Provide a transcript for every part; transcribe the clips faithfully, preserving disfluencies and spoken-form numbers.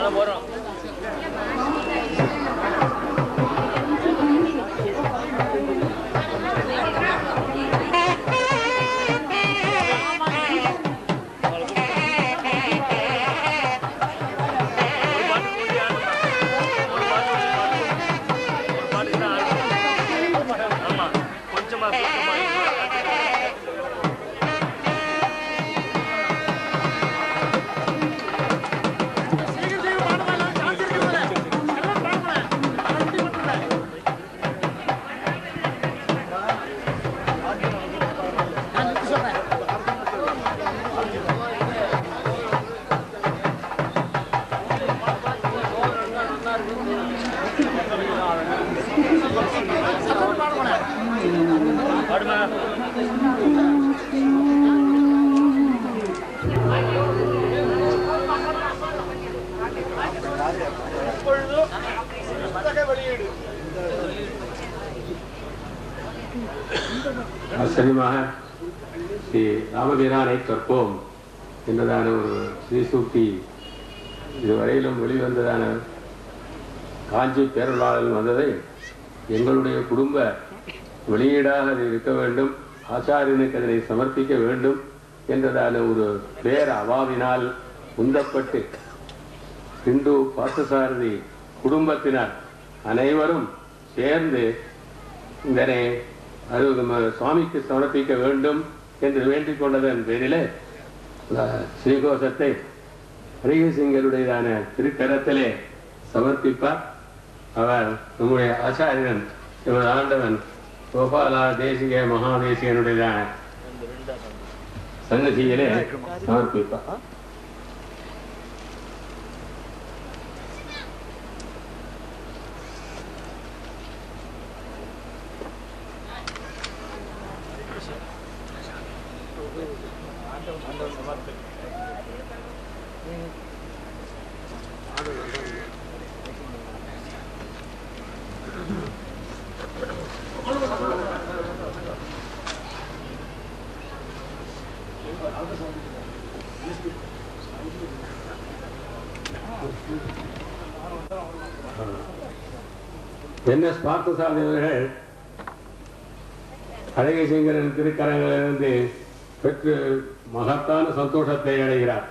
Ashramam Sri Raamapiraanaik Karpom என்னதான ஒரு ஸ்ரீசூக்தி இதுவரையிலும் வெளிவந்ததான காஞ்சி பேரொருளாளர்கள் வந்ததை எங்களுடைய குடும்ப வெளியீடாக அது இருக்க வேண்டும், ஆச்சாரியனுக்கு அதனை சமர்ப்பிக்க வேண்டும் என்றதான ஒரு பேர் அவாவினால் உந்தப்பட்டு இந்து பார்த்தசாரதி குடும்பத்தினர் அனைவரும் சேர்ந்து இதனை அது சுவாமிக்கு சமர்ப்பிக்க வேண்டும் என்று வேண்டிக் கொண்டதன் பேரிலே ஸ்ரீகோஷத்தை ரகசிங்கருடையதான திருக்கரத்திலே சமர்ப்பிப்பார். அவர் நம்முடைய ஆச்சாரியன் இவர் ஆண்டவன் கோபாலதேசிக மகாதேசிகனுடையதான சன்னதியிலே சமர்ப்பிப்பார். என்.எஸ். பார்த்தசாரதி அவர்கள் அழகிசங்கரின் திருக்கரங்களிலிருந்து பெற்று மகத்தான சந்தோஷத்தை அடைகிறார்.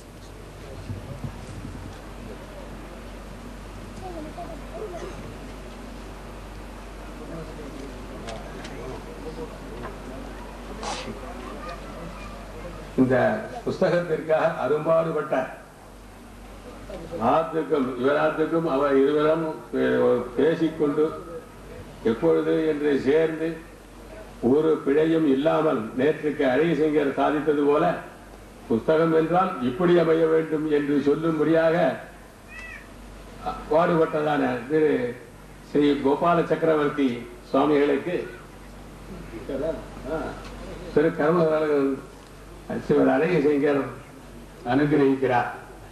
இந்த புஸ்தகத்திற்காக அரும்பாடுபட்ட ஆத்துக்கும் இவராத்துக்கும் அவர் இருவரும் பேசிக்கொண்டு எப்பொழுது என்று சேர்ந்து ஒரு பிழையும் இல்லாமல் நேற்றுக்கு அழகிசங்கர் சாதித்தது போல புஸ்தகம் என்றால் இப்படி அமைய வேண்டும் என்று சொல்லும்படியாக பாடுபட்டதான திரு ஸ்ரீ கோபால சக்கரவர்த்தி சுவாமிகளுக்கு திரு கர்ம சிவர் அழகிசங்கர் அனுகிரகிக்கிறார்.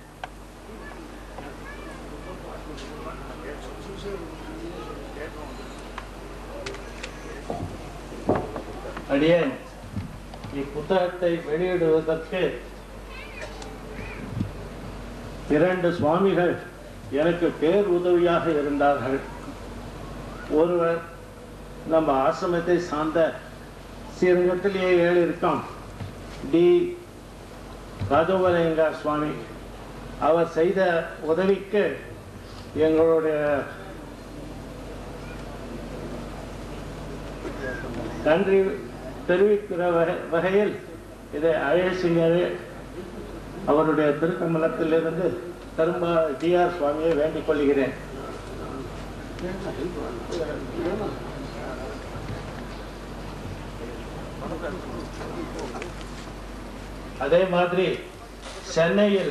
அடியேன் இப்புத்தகத்தை வெளியிடுவதற்கு இரண்டு சுவாமிகள் எனக்கு பேர் உதவியாக இருந்தார்கள். ஒருவர் நம்ம ஆசிரமத்தை சார்ந்த ஸ்ரீரங்கத்திலேயே ஏழு இருக்காம் டி ரகுவீரா சுவாமி. அவர் செய்த உதவிக்கு எங்களுடைய நன்றி தெரிவிக்கிற வகையில் இதை அழகிசங்கர் அவருடைய திருக்கமலத்திலிருந்து திரும்ப டி ஆர் சுவாமியை வேண்டிக் கொள்கிறேன். அதே மாதிரி சென்னையில்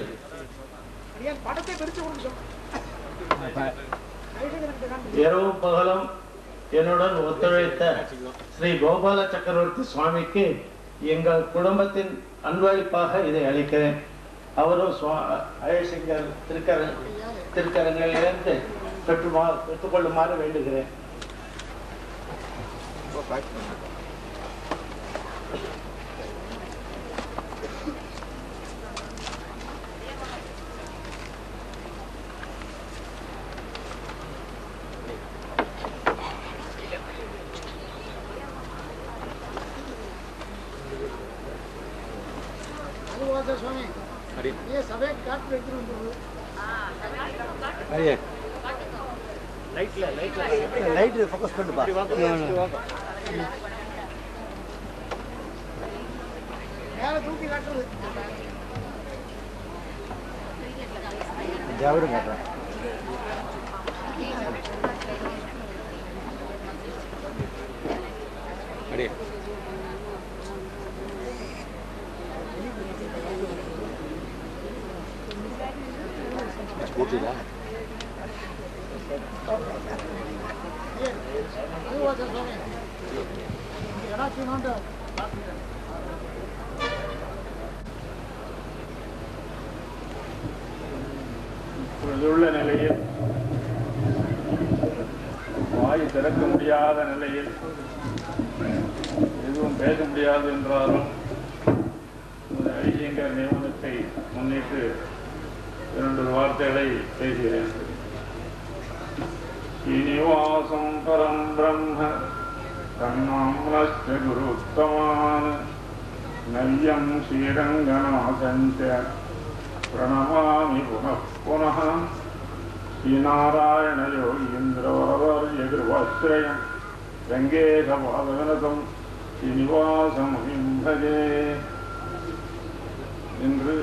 இரவு பகலும் என்னுடன் ஒத்துழைத்த ஸ்ரீ கோபால சக்கரவர்த்தி சுவாமிக்கு எங்கள் குடும்பத்தின் அன்பளிப்பாக இதை அளிக்கிறேன். அவரும் அழகிசங்கர் திருக்கர திருக்கரங்களிலிருந்து பெற்றுமா பெற்றுக்கொள்ளுமாறு வேண்டுகிறேன். Swami. Yes, away cut bedroom. Adiyen. Light light light. Light focus பண்ணு பா. மேல தூக்கி காட்டுறது. ஜாவரு காட்டுறேன். Adiyen. Putida. இப்பொழுதுள்ள நிலையில் வாய் திறக்க முடியாத நிலையில் எதுவும் பேச முடியாது என்றாலும் ஐயங்கர் நியமனத்தை முன்னிட்டு இரண்டு வார்த்தைகளை பேசுகிறேன். ஸ்ரீனிவாசம் பரம் பிரம்ம கண்ணாம்லஸ்ய குருத்தமான் நவ்யம் ஸ்ரீரங்கநாதஞ்ச பிரணமாமி புனః புனः ஸ்ரீநாராயண யோகீந்திரவரவர்ய கிருபாஸ்ரயம் ரங்கேசபாதவனதம் ஸ்ரீனிவாசமுனிம் பஜே என்று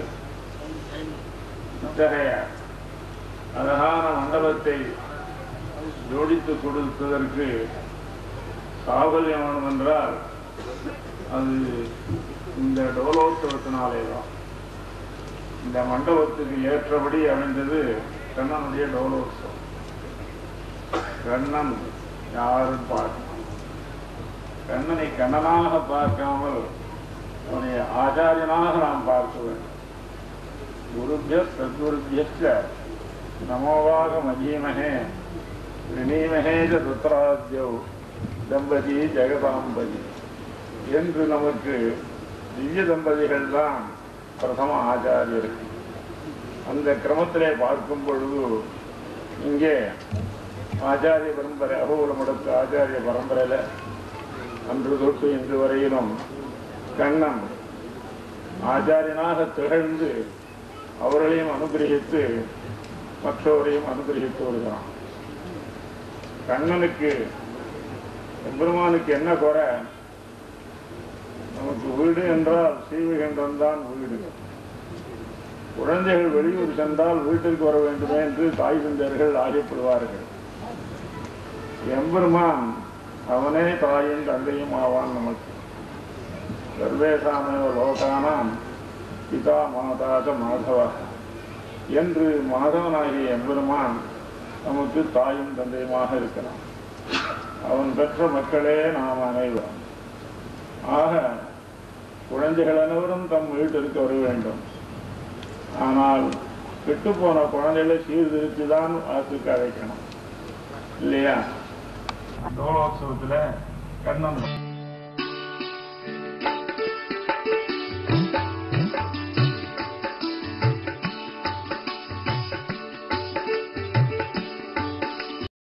இத்தகைய அழகான மண்டபத்தை ஜோடித்து கொடுத்ததற்கு சாபல்யம் வேணும் என்றால் அது இந்த டோலோத்சவத்தினாலே தான். இந்த மண்டபத்துக்கு ஏற்றபடி அமைந்தது கண்ணனுடைய டோலோத்சவம். கண்ணன் யாரும் பார்க்கணும், கண்ணனை கண்ணனாக பார்க்காமல் அவனை ஆச்சாரியனாக நாம் பார்க்க வேண்டும். குருபிய சத்குருபிய நமோவாக மதீமகே ரிணீமகே ருத்ராத்யோ தம்பதி ஜெகதாம்பதி என்று நமக்கு திவ்ய தம்பதிகள் தான் பிரதம ஆச்சாரியர்கள். அந்த கிரமத்திலே பார்க்கும் பொழுது இங்கே ஆச்சாரிய பரம்பரை அகோபில முடத்து ஆச்சாரிய பரம்பரையில் அன்று தொட்டு இன்று வரையிலும் கண்ணன் ஆச்சாரியனாக திகழ்ந்து அவர்களையும் அனுகிரகித்து மற்றவரையும் அனுகிரகித்து வருகிறான். கண்ணனுக்கு எம்பெருமானுக்கு என்ன குறை? நமக்கு வீடு என்றால் ஸ்ரீவைகுண்டம் தான் வீடு. குழந்தைகள் வெளியூர் சென்றால் வீட்டிற்கு வர வேண்டுமே என்று தாய் தந்தையர்கள் ஆசைப்படுவார்கள். எம்பெருமான் அவனே தாயும் தந்தையும் ஆவான் நமக்கு. சர்வேசாமேவ லோகானாம் பிதா மாதாஜ மாதவா என்று மாதவனாகிய எம்பெருமான் நமக்கு தாயும் தந்தையுமாக இருக்கிறான். அவன் பெற்ற மக்களே நாம் அனைவரும். ஆக குழந்தைகள் அனைவரும் தம் வீட்டிற்கு வர வேண்டும். ஆனால் கெட்டுப்போன குழந்தைகளை சீர்திருத்தி தான் வாக்குக்கு அழைக்கணும் இல்லையா? டோலோத்சவத்தில் கண்ணன்